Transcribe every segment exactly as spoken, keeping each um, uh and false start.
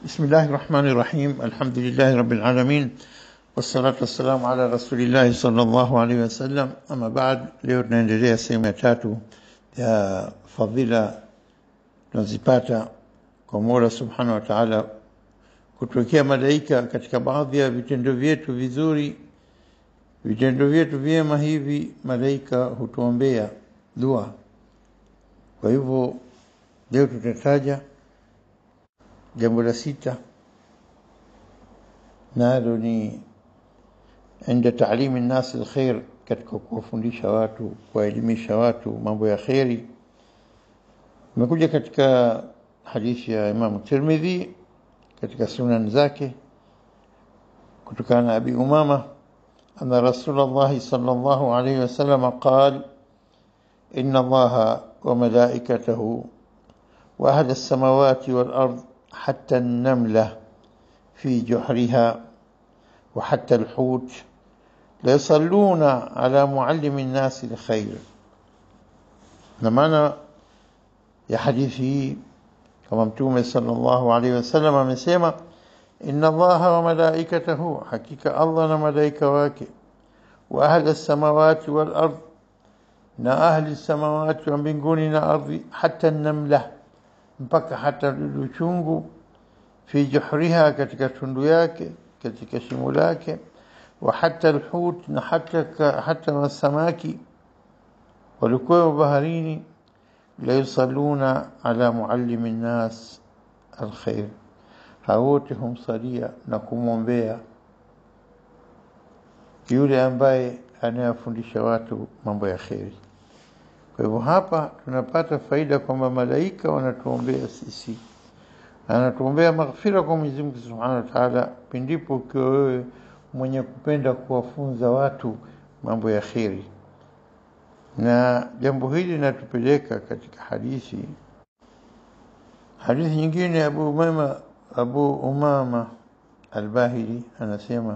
بسم الله الرحمن الرحيم. الحمد لله رب العالمين والصلاة والسلام على رسول الله صلى الله عليه وسلم. أما بعد, leo tunaendelea sehemu ya tatu ya fadhila tunazipata kwa Mola Subhanahu wa Ta'ala kutokea malaika katika baadhi ya vitendo vyetu vizuri. Vitendo vyetu vyema hivi malaika hutuombea dua. Kwa hivyo leo tutataja jambo la sita, nalo ni عند تعليم الناس الخير, katika kuwafundisha watu, kuwaelimisha watu mambo ya khairi. Imekuja katika hadithi ya Imam Tirmidhi katika sunan zake kutokana na Abi Umama anna Rasulullah sallallahu alayhi wasallam qala inna Allaha wa malaikatahu wa ahla as-samawati wal ard حتى النملة في جحرها وحتى الحوت ليصلون على معلم الناس الخير. نمانا يا حديثي كما متومة صلى الله عليه وسلم مسيما إن الله وملائكته حقيقة الله وملائكة واكي وأهل السماوات والأرض نا أهل السماوات ومبنقوننا أرضي حتى النملة mpaka hata dudu chungu fi juhriha, katika tundu yake, katika shimo lake, wa hata alhut, na hata hata wasamaki walikuwa baharini, la yusalluna ala muallimi nnas alkhair, hawote humsalia na kumwombea yule ambaye anayafundisha watu mambo ya khairi. Kwa hivyo hapa tunapata faida kwamba malaika wanatuombea sisi, anatuombea maghfira kwa Mwenyezi Mungu Subhanahu wa Ta'ala, pindipo ukiwa wewe mwenye kupenda kuwafunza watu mambo ya khairi. Na jambo hili linatupeleka katika hadithi hadithi nyingine. Abu Umama Abu Umama al-Bahili anasema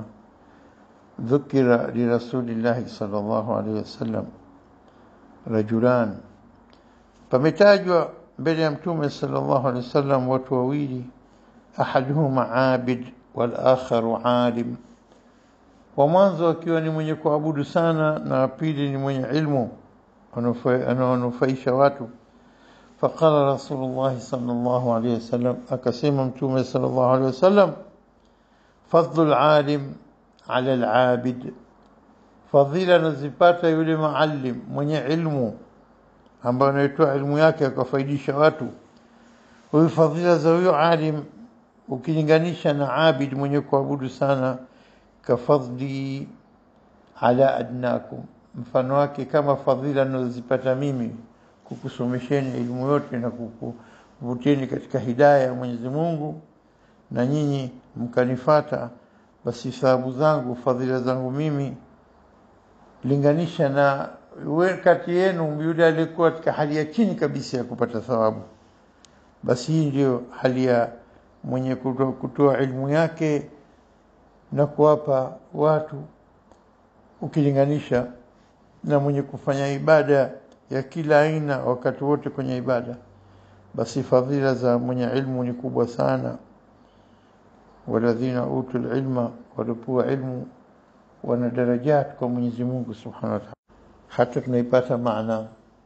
dhukira li Rasulillah sallallahu alayhi wasallam rajulan, pametajwa mbele ya Mtume sallallahu alaihi wasallam watu wawili, ahaduhuma abid wal akharu alim, wa mwanzo akiwa ni mwenye kuabudu sana na pili ni mwenye ilmu anaonufaisha watu. Faqala Rasulullah sallallahu alaihi wasallam, akasema Mtume sallallahu alaihi wasallam, fadlul alim ala al abid, fadhila nazipata yule maalim mwenye ilmu ambaye anatoa ilmu yake akafaidisha watu. Huyu fadhila za huyo alim ukilinganisha na abid mwenye kuabudu sana, kafadli ala adnakum, mfano wake kama fadhila nazipata mimi kukusomesheni ilmu yote na kukuvuteni katika hidayah ya Mwenyezi Mungu, na nyinyi mkanifata, basi thawabu zangu, fadhila zangu mimi linganisha na kati yenu yule alikuwa katika hali ya chini kabisa ya kupata thawabu. Basi hii ndio hali ya mwenye kutoa ilmu yake na kuwapa watu, ukilinganisha na mwenye kufanya ibada ya kila aina wakati wote kwenye ibada. Basi fadhila za mwenye ilmu ni kubwa sana. Waladhina utul ilma, walipewa ilmu wana darajat kwa Mwenyezi Mungu Subhanahu wa Ta'ala. Hata tunaipata maana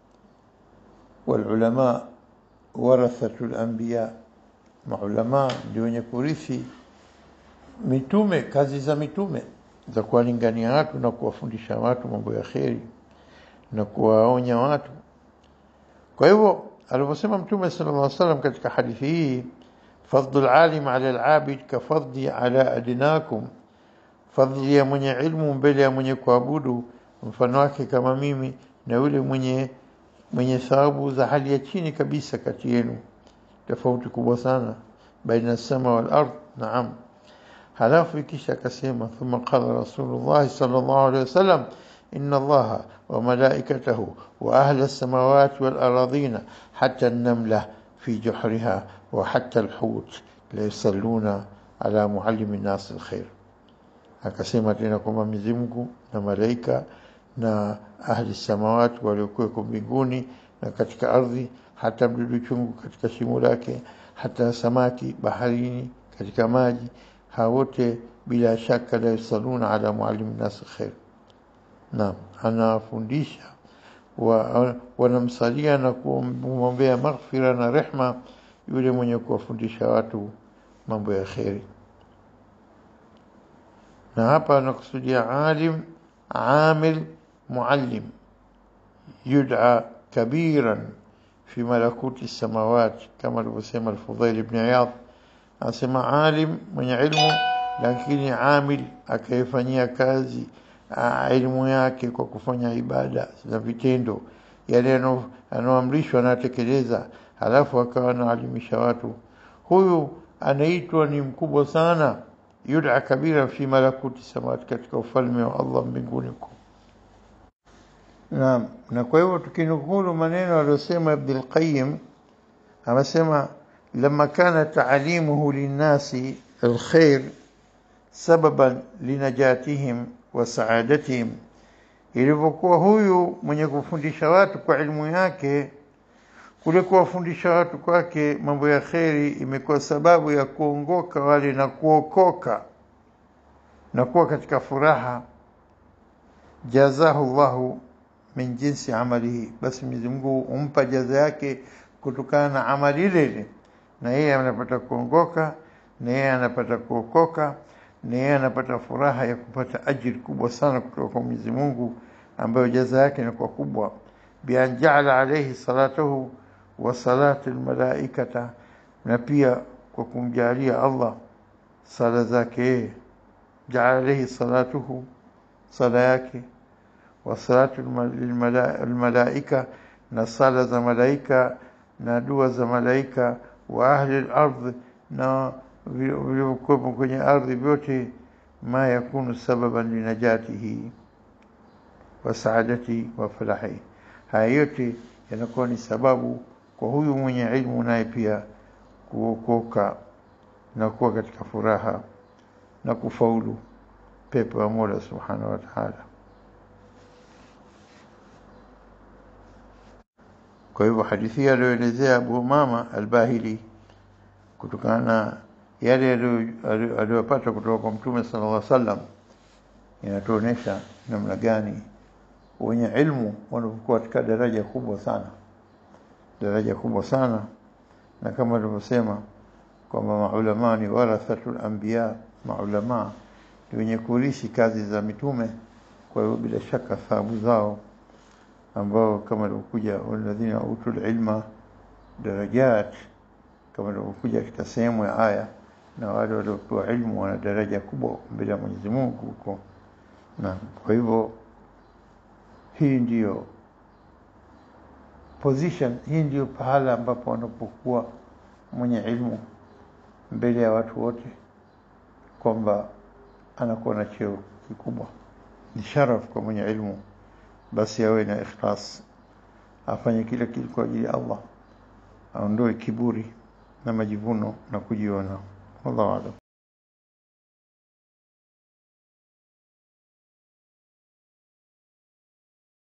wal ulama warathatul anbiya, maulama ndio wenye kurithi mitume, kazi za mitume za kuwalingania watu na kuwafundisha watu mambo ya khairi na kuwaonya watu. Kwa hivyo aliposema Mtume sallallahu alaihi wasallam katika hadithi hii, fadlul alim ala al-abid ka fadli ala adnakum, fadhili ya mwenye ilmu mbele ya mwenye kuabudu mfano wake kama mimi na yule mwenye mwenye thawabu za hali ya chini kabisa kati yenu. Tofauti kubwa sana baina sama wal ard. Naam. Halafu ikisha akasema, thumma qala Rasulullah sallallahu alayhi wasallam, inna Allaha wa malaikatahu wa ahla as-samawati wal aradina hatta an-namla fi juhriha wa hatta al-hut la yusalluna ala muallimi an-nas al-khair. Akasema tena kwamba Mwenyezi Mungu na malaika na ahli samawati waliokuwa mbinguni na katika ardhi, hata mdudu chungu katika shimo lake, hata samaki baharini katika maji, hawote bila shaka la yusaluna ala muallim nas khair. Naam, anafundisha wa wanamsalia na kumwombea maghfira na rehma yule mwenye kuwafundisha watu mambo ya khairi. Na hapa anakusudia alim, amil, muallim yud'a kabiran fi malakuti samawati, kama alivyosema al-Fudhail ibn Iyad. Anasema alim mwenye ilmu, lakini amil akaifanyia kazi ilmu yake kwa kufanya ibada na vitendo yale anaoamrishwa na tekeleza, halafu akawa anaalimisha watu. Huyu anaitwa ni mkubwa sana, yud'a kabira fi malakuti samawati, katika ufalme wa Allah mbinguni. Naam, na kwa hivyo tukinukulu maneno aliyosema Ibn al-Qayyim, amesema لما كان تعليمه للناس الخير سببا لنجاتهم وسعادتهم, ilivyokuwa huyu mwenye kufundisha watu kwa ilmu yake, kule kuwafundisha watu kwake mambo ya khairi imekuwa sababu ya kuongoka wale na kuokoka na kuwa katika furaha. Jazahu Allahu min jinsi amalihi, basi Mwenyezi Mungu umpa jaza yake kutokana na amali ile, na yeye anapata kuongoka, na yeye anapata kuokoka, na yeye anapata furaha ya kupata ajira kubwa sana kutoka kwa Mwenyezi Mungu, ambayo jaza yake ni kwa kubwa. Bi an ja'ala alayhi salatuhu wa salatu almalaikata, na pia kwa kumjalia Allah sala zake, ja'ala alayhi salatuhu, sala yake, wa salatu almalaika, na sala za malaika na dua za malaika, wa ahli al-ardh, na vilivyokuwa kwenye ardhi vyote, ma yakunu sababan linajatihi wa saadati wa falahi. Haya yote yanakuwa ni sababu kwa huyu mwenye ilmu naye pia kuokoka na kuwa katika furaha na kufaulu pepo ya Mola Subhanahu wa Ta'ala. Kwa hivyo hadithi aliyoelezea Abu Umama al-Bahili kutokana na yale aliyopata kutoka kwa Mtume sallallahu alaihi wasallam inatuonesha namna gani wenye ilmu wanakuwa katika daraja kubwa sana, daraja kubwa sana. Na kama alivyosema kwamba maulama ni warathatul anbiya, maulama ni wenye kurithi kazi za mitume. Kwa hiyo bila shaka thawabu zao, ambao kama ilivyokuja walladhina utul ilma darajat, kama ilivyokuja katika sehemu ya aya, na wale waliopewa ilmu wana daraja kubwa mbele ya Mwenyezi Mungu huko. Na kwa hivyo hii ndiyo position, hii ndiyo pahala ambapo wanapokuwa mwenye ilmu mbele ya watu wote, kwamba anakuwa na cheo kikubwa. Ni sharaf kwa mwenye ilmu, basi awe na ikhlas, afanye kila kitu kwa ajili ya Allah, aondoe kiburi na majivuno na kujiona. Wallahu a'lam.